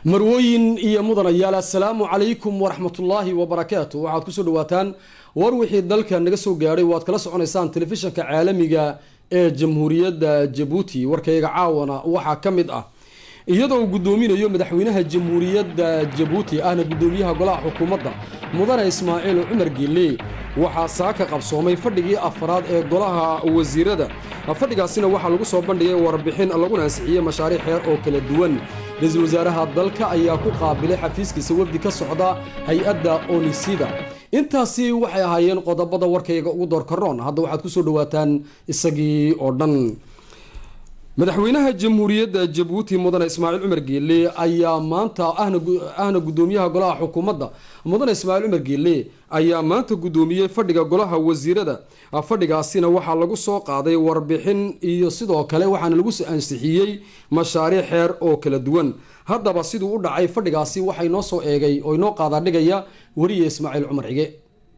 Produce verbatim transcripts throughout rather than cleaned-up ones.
marwooyin iyo mudanayaal assalaamu calaykum waraxmatullaahi wabarakaatu. waxaad ku soo dhawaataan war wixii dalka naga soo gaadhay waad kala soconaysaan telefishinka caalamiga ee jamhuuriyadda Djibouti. warkayga caawana waxaa ka mid ah iyadoo uu gudoominayo madaxweynaha jamhuuriyadda Djibouti ahna gudoomiyaha golaha xukuumadda mudane Ismaaciil Cumar Geelle waxaa saaka qabsoomay fadhigii afraad ee golaha wasiirada. fadhigaasina waxaa lagu soo bandhigay warbixin lagu ansixiyay mashaariic heer oo kala duwan. ra'iisul wasaaraha dalka ayaa ku qaabilay xafiiskiisa wafdi ka socda hay-adda Onisida. intaasi waxay ahaayeen qodobada warkayga ugu door karoon. hadda waxaad ku soo dhawaataan isagii oo dhan. madaxweynaha jamhuuriyadda Djibouti mudane Ismaaciil Cumar Geelle ayaa maanta ahna ahna gudoomiyaha golaha xukuumadda mudane Ismaaciil Cumar Geelle ayaa maanta gudoomiyay fadhiga golaha wasiirada. fadhigaasina waxaa lagu soo qaaday warbixin iyo sidoo kale waxaana lagu ansixiyay mashaariic heer oo kala duwan. haddaba siduu u dhacay fadhigaasi waxay noo soo eegay oo inoo qaada dhigaya wariye Ismaaciil Cumar Cige.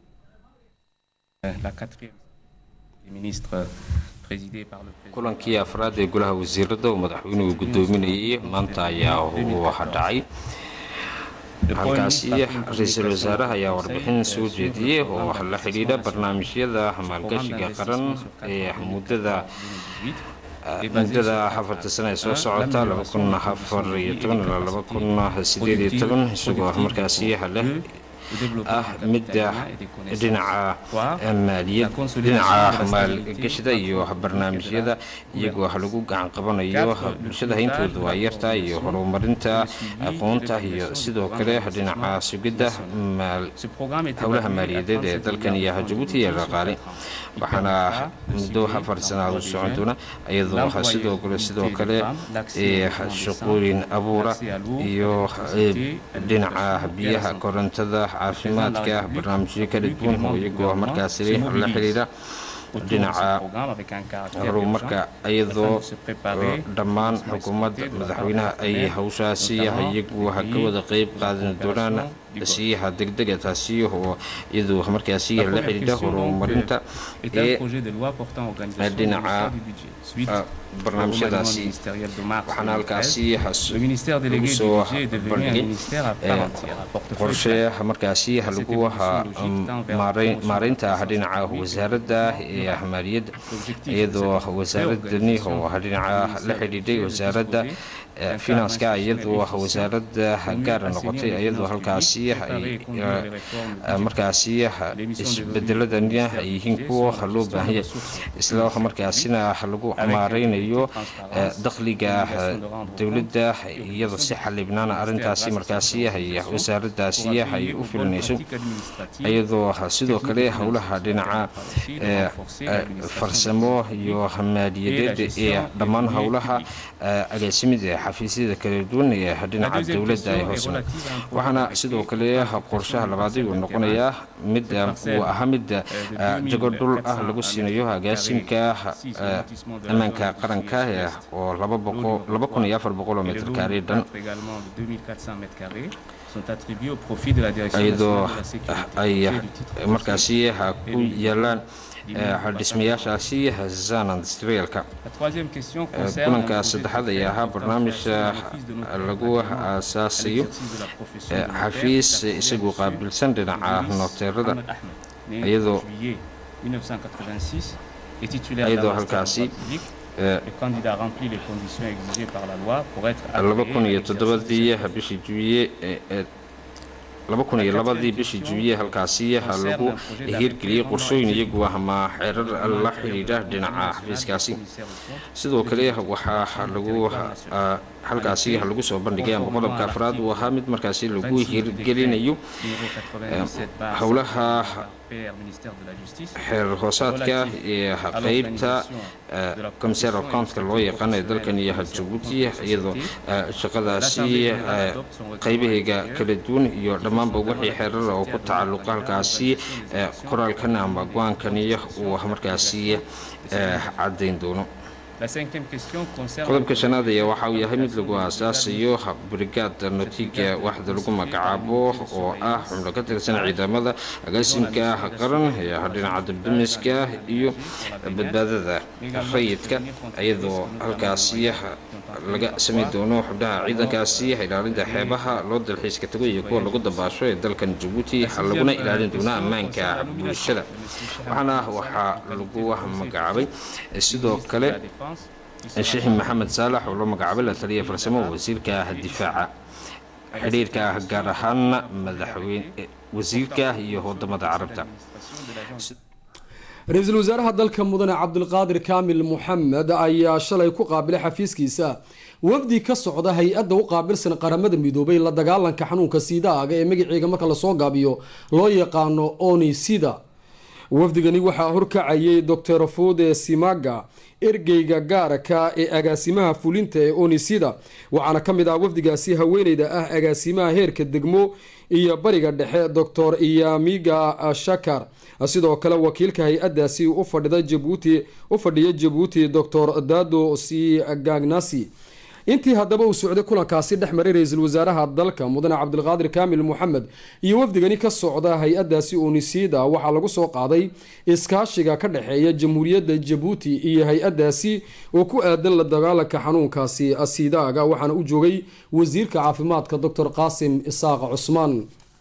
la quatrième ministre kulankii afraad ee golaha wasiirada oo madaxweynuhu gudoominayay maanta ayaa waxa dhacay. halkaasi ra'iisul wasaaraha ayaa warbixin soo jeediyay oo la xiriira barnaamijyada maalgashiga qaran ee muddada muddada afarta sano ee soo socota laba kun afar iyo toban ilaa laba kun sideed iyo toban isagoo markaasi leh ah midda dhinaca maaliyad dhinaca maalgashida iyo barnaamijyada iyagoo lagu gacan qabanayo bulshada hayntooda waa yarta iyo horumarinta aqoonta iyo sidoo kale dhinaca sugidda howlaha maaliyadeed ee dalkan iyo Djibouti ee dhaqaale. waxaana muddo afar sano u socon doona iyadoo sidoo kale sidoo kale ee shaqooyin abuura iyo dhinaca biyaha korontada caafimaadka barnaamijyo kala duwan oo iyagoo markaasi la xiriira dhinaca horumarka iyadoo dhammaan xukuumadda madaxweynaha ay hawshaasi iyagu ka wada qayb qaadan doonaan siyaha degdega taasi oo iyadoo markaasi la xiriira horumarinta ee dhinaca barnaamijyadaasi. waxaana halkaasi soo bandhigay qorshe markaasi lagu maareynta dhinaca wasaaradda ee maaliyadda iyadoo wasaaradani oo dhinaca la xiriiray wasaaradda finanska iyadoo wasaaradda gaar noqotay iyadoo halkaasi markaasi isbedeladani ay yihiin kuwa loo baahan yahay isla markaasina lagu maareynayo dakhliga dawladda iyadoo si xalibnaan arrintaasi markaasi ay wasaaraddaasi ay u filinayso iyadoo sidoo kale howlaha dhinaca farsamo iyo maaliyadeed ee dhammaan howlaha agaasimida xafiisyada kala duwan ee dhinaca dawladda ay hoos waxaana sidoo kale qorshaha labaad uu noqonayaa mid uu ahaa mid jago dhul ah lagu siinayo agaasimka ammaanka qaranka oo laba kun iyo afar boqol mitir kaari dhan iyadoo ay markaasi ku yaalaan dhismayaashaasi zaan industrialka. kulanka saddexaad ayaa ahaa barnaamij lagu aasaasayo xafiis isagoo qaabilsan dhinaca nooteerada iyadoo iyadoo halkaasi laba kun iyo toddobadii bishii juwiye laba kun iyo labadii bishii juwiye halkaasi lagu hirgeliyay qorshooyin iyagu ama xeerar la xiriira dhinaca xafiiskaasi. sidoo kale waxaa lagu halkaasi lagu soo bandhigay ama qodobka afraad uu ahaa mid markaasi lagu hirgelinayo howlaha xeer hoosaadka ee qaybta commissaire of county loo yaqaan ee dalkan iyo Djibouti iyadoo shaqadaasi qaybaheega kala duwan iyo dhammaanba wixii xeerar oo ku tacalluqa halkaasi qoraalkan ama go'aankan uu markaasi cadeyn doono. qodobka shanaad ayaa waxa uu yahay mid lagu aasaasayo brigaad notiga waxda lagu magacaabo oo ah xubno ka tirsan ciidamada agaasimka qaran ee dhinaca dibdimiska iyo badbaadada rayidka iyadoo halkaasi laga sameyn doono xubnaha ciidankaasi ilaalinta xeebaha loo dalxiiska tago iyo kuwa lagu dabaasho ee dalkan Djibouti laguna ilaalin doona ammaanka bulshada waxaana waxaa lagu magacaabay sidoo kale الشيخ محمد صالح ولو مقابل الثانية فرسمه وزيرك الدفاع حريرك قارهان مدحوين وزيرك يهود مدى عربتا رئيس الوزراء dalka mudane Cabdulqaadir Kaamil Mohamed ayaa shalay ku qaabilay xafiiskiisa wafdi ka socda hay'adda u qaabilsan qaramada midoobay la dagaalanka xanuunka siidaaga ee magaciiga marka la soo gaabiyo loo yaqaano Onisida wafdigani waxaa horkacayay Doctor Fode Simaga ergeyga gaarka ee agaasimaha fulinta ee Onisida waxaana kamid ah wafdigaasi haweeneyda ah agaasimaha heerka degmo iyo bariga dhexe Doctor Iyamiga Shakar sidoo kale wakiilka hay'adaasi u fadhida Djibouti u fadhiya Djibouti Doctor Dado Si Gagnasi intii hadaba uu socday kulankaasi dhexmaray ra'iisul wasaaraha dalka mudane Cabdulqaadir Kaamil Mohamed iyo wafdigani ka socda hay'adaasi Onisida waxa lagu soo qaaday iskaashiga ka dhaxeeya Jamhuuriyadda Djibouti iyo hay'adaasi oo ku aadan la dagaalanka xanuunkaasi asiidaaga waxaana u joogay wasiirka caafimaadka Doctor Qasim Isaaq Cusmaan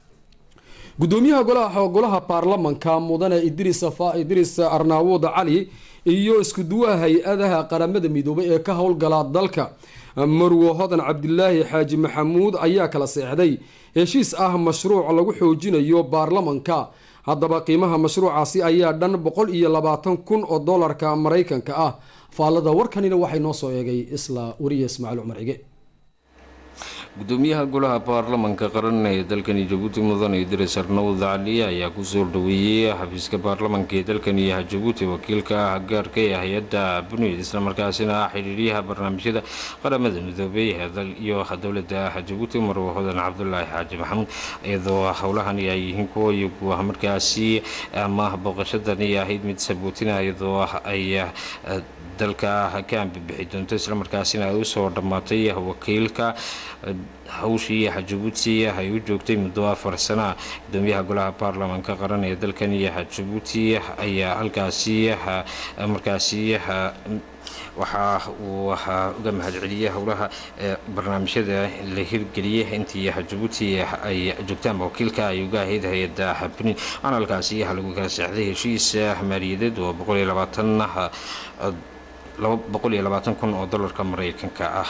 gudoomiyaha golaha golaha baarlamaanka mudane Idris Safa Idris Arnawood Cali iyo isku duwaha hay'adaha qaramada midoobay ee ka howlgala dalka marwo hodan Cabdilaahi Xaaji Maxamuud ayaa kala seexday heshiis ah mashruuc lagu xoojinayo baarlamaanka haddaba qiimaha mashruucaasi ayaa dhan boqol iyo labaatan kun oo dollarka Mareykanka ah faalada warkanina waxay noo soo eegay isla wariye Ismaaciil Umar Cige gudoomiyaha golaha baarlamaanka qaran ee dalkan Djibouti mudane Idris Arnawood Cali ayaa ku soo dhaweeyay xafiiska baarlamaanka ee dalkan Djibouti wakiilka gaarka ee hay'adda buniyada isla markaasina xiriiriyaha barnaamijyada qaramada midoobay iyo dowladda Djibouti marwo hodan Cabdulaahi Xaaji Maxamuud iyadoo howlahan ay yihiin kuwa iyagu markaasi ama booqashadani ahayd mid sabootina iyadoo ay dalka ka bixi doonto isla markaasina ay u soo dhamaatay wakiilka hawshii Djibouti ay u joogtay muddo afar sano gudoomiyaha golaha baarlamaanka qaran ee dalkan Djibouti ayaa halkaasi markaasi waxa uu uga mahadceliyay howlaha barnaamijyada la hirgeliyay intii Djibouti ay joogtaan wakiilka ay uga ahayd hay'adda xubin aan halkaasi lagu kala saxday heshiis maaliyadeed oo boqol iyo labaatan boqol iyo labaatan kun oo dollarka Mareykanka ah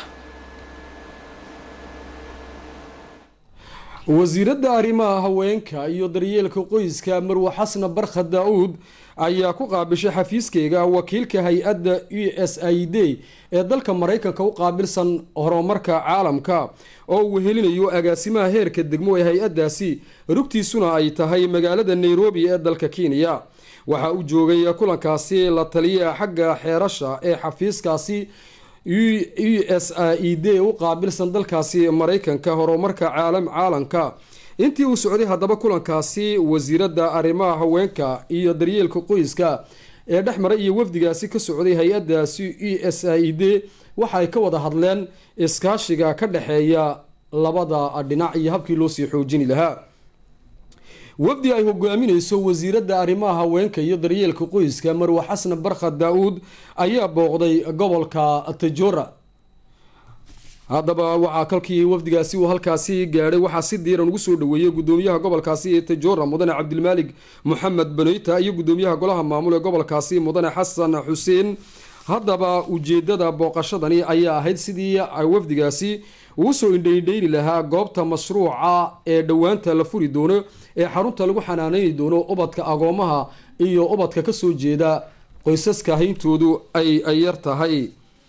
wasiiradda arrimaha haweenka iyo daryeelka qoyska Marwo Xasan Barkhad Daawud ayaa ku qaabishay xafiiskeyga wakiilka hay'adda U S A I D ee dalka Mareykanka u qaabilsan horumarka caalamka oo uu helinayo agaasimaha heerka degmo ee hay'adaasi rugtiisuna ay tahay magaalada Nairobi ee dalka Kenya waxa uu joogay kulankaasi la taliya xagga xeerasha ee xafiiskaasi U S A I D u qaabilsan dalkaasi Mareykanka horumarka caalam caalanka intii uu socday hadaba kulankaasi wasiiradda arrimaha haweenka iyo daryeelka qoyska ee dhexmaray iyo wafdigaasi ka socday hay'adaasi U S A I D waxa ay ka wada hadleen iskaashiga ka dhaxeeya labada dhinac iyo habkii loo sii xoojin lahaa wafdi ay hogaaminayso wasiiradda arrimaha haweenka iyo daryeelka qoyska Marwo Xasan Barkhad Daawud ayaa booqday gobolka Tajora hadaba waxa kalkii wafdigaasi uu halkaasi gaaray waxa si diiran ugu soo dhaweeyay gudoomiyaha gobolkaasi ee Tajora mudane Cabdilmaalik Mohamed Banayta iyo gudoomiyaha golaha maamul ee gobolkaasi mudane Xasan Xuseen hadaba ujeedada booqashadani ayaa ahayd sidii ay wafdigaasi uu soo indheeyay lahaa goobta mashruuca ee dhawaanta la furi doono ee xarunta lagu xanaaneyni doono ubadka agoomaha iyo ubadka ka soo jeeda qoysaska hayntoodu ay yar tahay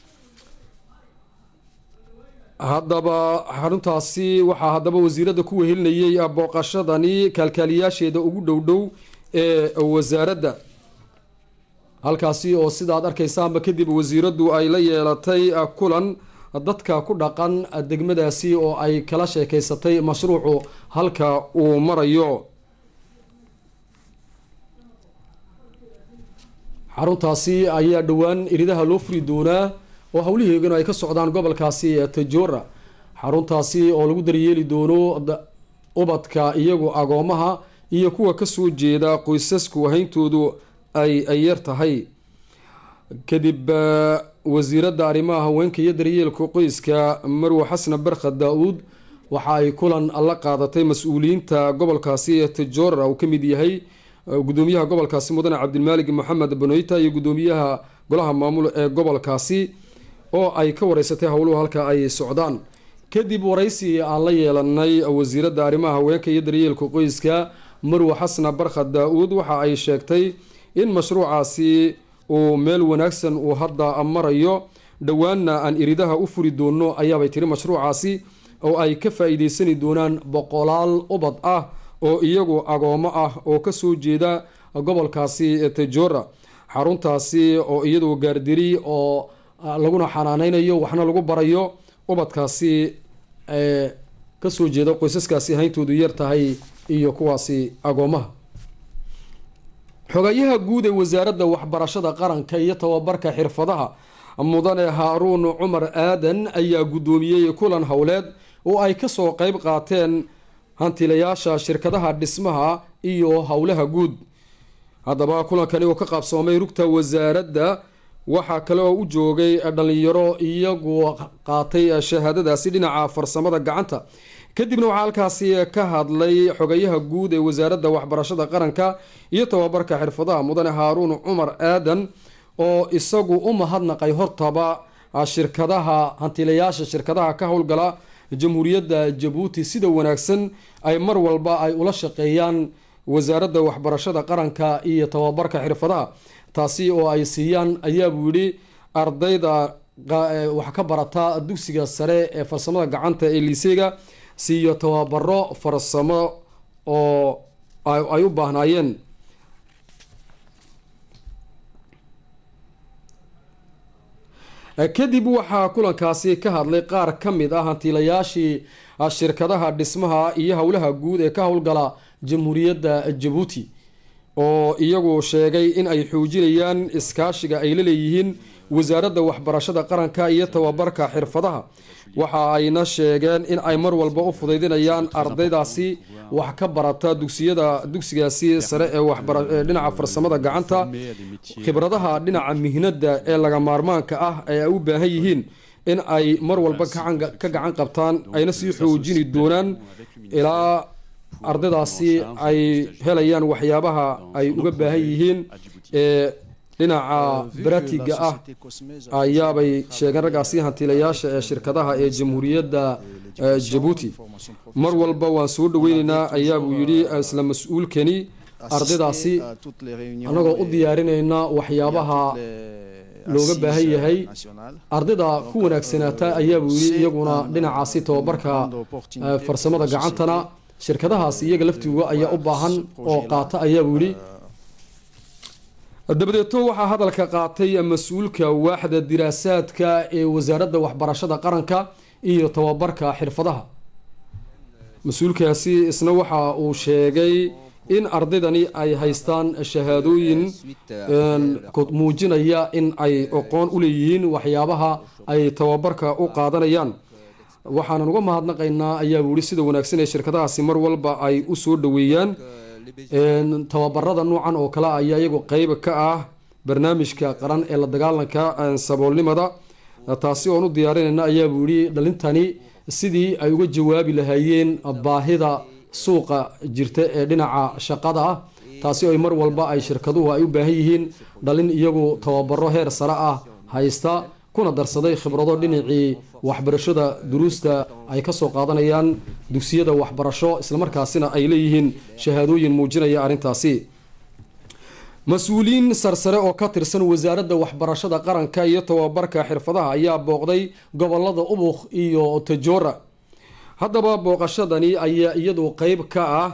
haddaba xaruntaasi waxaa haddaba wasiiradda ku wehelinayay booqashadani kaalkaaliyaasheeda ugu dhowdhow ee wasaaradda halkaasi oo sidaad arkaysaanba kadib wasiiraddu ay la yeelatay kulan dadka ku dhaqan degmadaasi oo ay kala sheekaysatay mashruucu halka uu marayo xaruntaasi ayaa dhowaan iridaha loo furi doonaa oo howliheegana ay ka socdaan gobolkaasi Tajoora. xaruntaasi oo lagu daryeeli doono ubadka iyagu agoomaha iyo kuwa ka soo jeeda qoysasku hayntoodu ay ay yar tahay. kadib wasiiradda arrimaha haweenka iyo daryeelka qoyska Marwo Xasan Barkad Daawud waxa ay kulan la qaadatay mas'uuliyiinta gobolkaasi Tajoora oo kamid yahay gudoomiyaha gobolkaasi Mudane Cabdilmaalig Maxamed Banoyta iyo gudoomiyaha golaha maamul ee gobolkaasi oo ay ka wareysatay howluhu halka ay socdaan. kadib waraysi aan la yeelanay wasiiradda arrimaha haweenka iyo daryeelka qoyska Marwo Xasan Barkad Daawud waxa ay sheegtay in mashruucaasi uu meel wanaagsan uu hadda marayo dhawaanna aan iridaha u furi doono ayaabay tiri mashruucaasi oo ay ka faa'iideysan doonaan boqolaal ubad ah oo iyagu agoomo ah oo ka soo jeeda gobolkaasi Tajoora. xaruntaasi oo iyadu gaardiri oo laguna xanaaneynayo waxna lagu barayo ubadkaasi ee ka soo jeeda qoysaskaasi hayntoodu yar tahay iyo kuwaasi agoomaha. xogayaha guud ee wasaaradda waxbarashada qaranka iyo tababarka xirfadaha Mudane Haaruun Cumar Aadan ayaa gudoomiyay kulan howleed oo ay ka soo qayb qaateen hantilayaasha shirkadaha dhismaha iyo howlaha guud. haddaba kulankani oo ka qaabsoomay rugta wasaaradda waxaa kale oo u joogay dhalinyaro iyagu qaatay shahaadadaasi dhinaca farsamada gacanta. kadibna waxaa halkaasi ka hadlay xogayaha guud ee wasaaradda waxbarashada qaranka iyo tababarka xirfadaha Mudane Haaruun Cumar Aadan oo isagu u mahadnaqay hortaba shirkadaha hantilayaasha shirkadaha ka howlgala jamhuuriyadda Jabuuti sida wanaagsan ay mar walba ay ula shaqeeyaan wasaaradda waxbarashada qaranka iyo tababarka xirfadaha. taasi oo ay siiyaan ayaa buu yidhi ardayda wax ka barata dugsiga sare ee farsamada gacanta ee liiseyga siiyo tababaro farsamo oo ay u baahnaayeen. kadib waxaa kulankaasi ka hadlay qaar ka mid ah hantilayaashii shirkadaha dhismaha iyo howlaha guud ee ka howlgala jamhuuriyadda Jabuuti oo iyagu sheegay in ay xoojinayaan iskaashiga ay la leeyihiin wasaaradda waxbarashada qaranka iyo tababarka xirfadaha. waxa ayna sheegeen in ay mar walba u fudaydinayaan ardaydaasi wax ka barata dugsiyada dugsigaasi sare ee waxbarashada dhinaca farsamada gacanta khibradaha dhinaca mihnada ee laga maarmaanka ah ay u baahan yihiin in ay mar walba ka gacan qabtaan ayna sii xoojini doonaan ilaa ardaydaasi ay helayaan waxyaabaha ay uga baahan yihiin ee dhinaca baratiga ah ayaabay sheegeen raggaasi hantilayaasha ee shirkadaha ee jamhuuriyadda Jabuuti. mar walba waan soo dhaweynaynaa ayaa buu yidhi isla mas-uulkani ardaydaasi anagoo u diyaarinayna waxyaabaha looga baahan yahay ardayda ku wanaagsanaata ayaa buu yidhi iyaguna dhinacaasi tababarka farsamada gacantana shirkadahaasi iyaga laftiga ayaa u baahan oo qaata ayaa buu yidhi. dabadeeto waxaa hadalka qaatay mas-uulka waaxda diraasaadka ee wasaaradda waxbarashada qaranka iyo tababarka xirfadaha. mas-uulkaasi isna waxa uu sheegay in ardaydani ay haystaan shahaadooyin muujinaya in ay aqoon u leeyihiin waxyaabaha ay tababarka u qaadanayaan. waxaanan uga mahadnaqaynaa ayaa buu yidhi sida wanaagsan ee shirkadahaasi mar walba ay u soo dhaweeyaan tababarada noocan oo kale ayaa iyagu qeyb ka ah barnaamijka qaran ee la dagaalanka saboolnimada. taasi oon u diyaarinayna ayaa buu yidhi dhalintani sidii ay uga jawaabi lahaayeen baahida suuqa jirta ee dhinaca shaqada ah. taasi oo mar walba ay shirkaduhu ay u baahan yihiin dhalin iyagu tababaro heer sare ah haysta kuna darsaday khibrado dhinacii waxbarashada duruusta ay ka soo qaadanayaan dugsiyada waxbarasho islamarkaasina ay leeyihiin shahaadooyin muujinaya arrintaasi. mas-uuliyiin sarsare oo ka tirsan wasaaradda waxbarashada qaranka iyo tababarka xirfadaha ayaa booqday gobolada Ubukh iyo Tajoora. haddaba booqashadani ayaa iyadu qeyb ka ah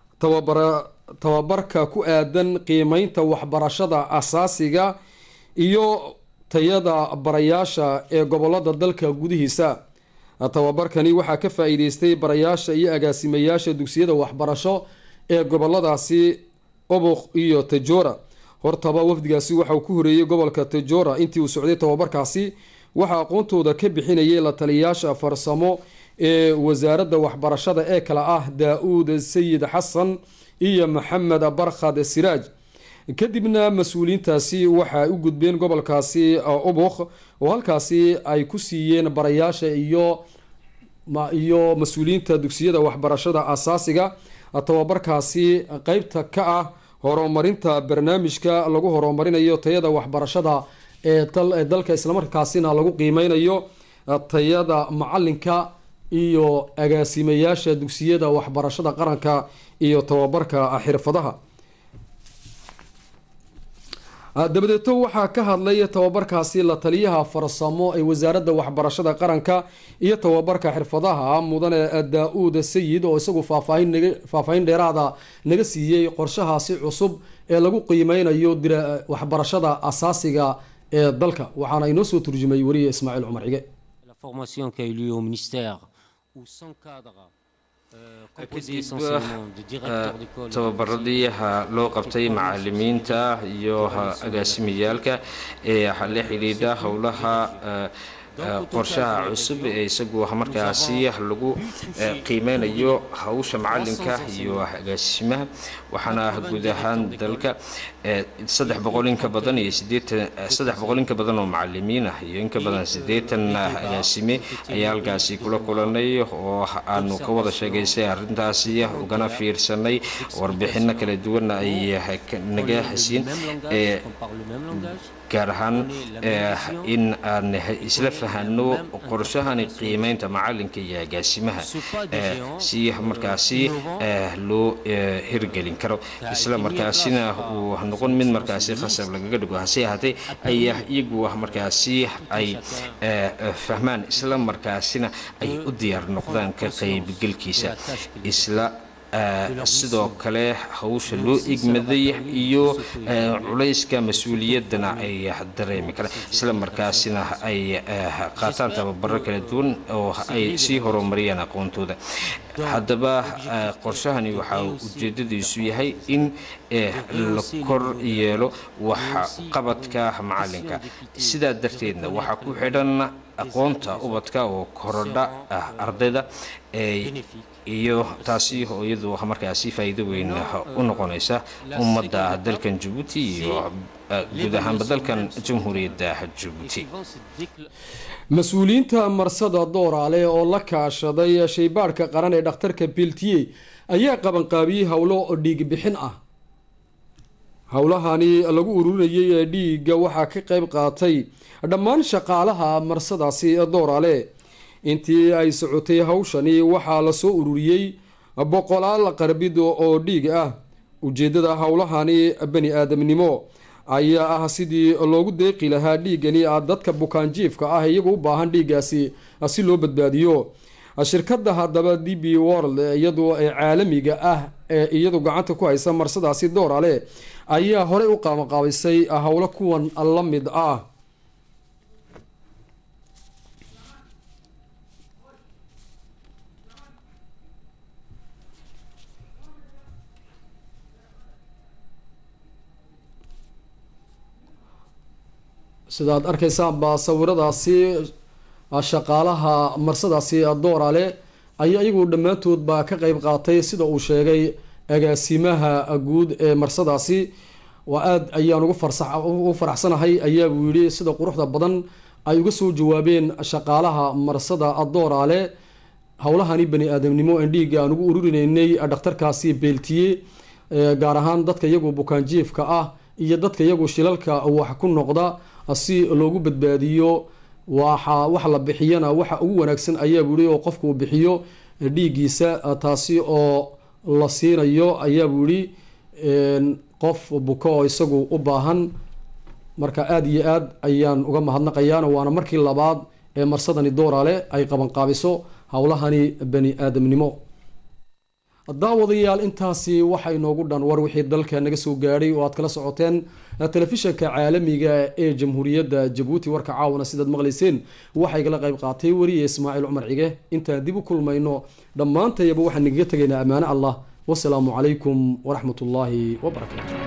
tababarka ku aadan qiimeynta waxbarashada asaasiga iyo tayada barayaasha ee gobolada dalka gudihiisa. tababarkani waxaa ka faa'iideystay barayaasha iyo agaasimayaasha dugsiyada waxbarasho ee goboladaasi Ubukh iyo Tajoora. hortaba wafdigaasi waxa uu ku horeeyey gobolka Tajora intii uu socday tababarkaasi waxa aqoontooda ka bixinayay la taliyaasha farsamo ee wasaaradda waxbarashada ee kala ah Daawud Sayid Xasan iyo Maxamed Barkhad Siraaj kadibna mas'uuliyiintaasi waxa u gudbeen gobolkaasi Obokh oo halkaasi ay ku siiyeen barayaasha iyo ma iyo mas'uuliyiinta dugsiyada waxbarashada asaasiga tababarkaasi qaybta ka ah horumarinta barnaamijka lagu horumarinayo tayada waxbarashada ee dalka isla markaasina lagu qiimeynayo tayada macalinka iyo agaasimayaasha dugsiyada waxbarashada qaranka iyo tababarka xirfadaha dabadeeto waxaa ka hadlay tababarkaasi la taliyaha farsamo ee wasaaradda waxbarashada qaranka iyo tababarka xirfadaha mudane Daawud Sayid oo isagu faahfaahin faahfaahin dheeraada naga siiyay qorshahaasi cusub ee lagu qiimeynayo waxbarashada asaasiga ee dalka waxaana inoo soo turjumay wariye Ismaaciil Cumar Cige la formation qui a eu lieu au ministère où sans cadre tababaradii loo qabtay macallimiinta iyo agaasimiyaalka ee la xiriira howlaha qorshaha cusub ee isagu markaasi lagu qiimeynayo hawsha macalinka iyo agaasimaha waxaana guud ahaan dalka saddex boqol in ka badan iyo saddex boqol in ka badan oo macallimiin ah iyo in ka badan siddeetan agaasime ayaa halkaasi kula kulanay oo aanu ka wada sheegaysay arrintaasi ugana fiirsanay warbixino kala duwan ay naga hasiin gaar ahaan in aan isla fahano qorshahani qiimeynta macalinka iyo agaasimaha si markaasi loo hirgelin karo isla markaasina uu noqon mid markaasi khasab lagaga dhigo hase ahaatee ay iyagu markaasi ay fahmaan isla markaasina ay u diyaar noqdaan ka qaybgalkiisa isla sidoo kale hawsha loo igmaday iyo culayska mas'uuliyadana ay dareemi karaan isla markaasina ay qaataan tababaro kala duwan oo ay sii horumariyaan aqoontooda haddaba qorshahani waxa ujeedadiisu yahay in la kor yeelo waxa qabadka macalinka sidaa darteedna waxa ku xidhan aqoonta ubadka oo korodha ardayda iyo taasi oo iyadu markaasi faa'iido weyn u noqonaysa ummadda dalkan Djibouti iyo guud ahaan dalkan jamhuuriyadda Djibouti mas'uuliyiinta marsada Dooraale oo la kaashaday shaybaarka qaran ee dhakhtarka Peltier ayaa qaban qaabiyay hawlo dhiig bixin ah hawlahani lagu ururinayay dhiigga waxaa ka qayb qaatay dhammaan shaqaalaha marsadaasi Dooraale intii ay socotay hawshani waxaa la soo ururiyay boqolaal qarbid oo dhiig ah ujeedada hawlahani bani aadamnimo ayaa ah sidii loogu deeqi lahaa dhiigani dadka bukaanjiifka ah iyagu u baahan dhiigaasi si loo badbaadiyo shirkadda haddaba D B World iyadoo ay caalamiga ah ee iyadu gacanta ku haysa marsadaasi Dooraale ayaa horey u qabanqaabisay hawlo kuwan la mid ah sidaad arkaysaan baa sawiradaasi shaqaalaha marsadaasi Dooraale ayaa iyagu dhammaantood baa ka qayb qaatay sida uu sheegay agaasimaha guud ee marsadaasi waa aad ayaan ugu farsax ugu faraxsanahay ayaa uu yiri sida quruxda badan ay uga soo jawaabeen shaqaalaha marsada Dooraale hawlahani bani aadamnimo ee dhiiga aan ugu ururinaynay dhakhtarkaasi Peltier gaar ahaan dadka iyagu bukaanjiifka ah iyo dadka iyagu shilalka wax ku noqda si loogu badbaadiyo waxa wax la bixiyana waxa ugu wanaagsan ayaa buuri oo qofku bixiyo dhiigiisa taasi oo la siinayo ayaa buuri qof buko oo isagu u baahan marka aad iyo aad ayaan uga mahadnaqayaan waana markii labaad ee marsadani Dooraale ay qaban qaabiso hawlahani bani aadamnimo daawadayaal intaasi waxa inoogu dhan war wixii dalka naga soo gaaray oo aad kala socoteen telefishinka caalamiga ee jamhuuriyadda Djibouti warka caawana sidaad maqlayseen waxay kala qayb qaatay wariye Ismaaciil Cumar Cige inta dib u kulmayno dhamaantayba waxaan naga tagaynaa amaana Allah wassalaamu calaykum wa rahmatullaahi wa barakaatuh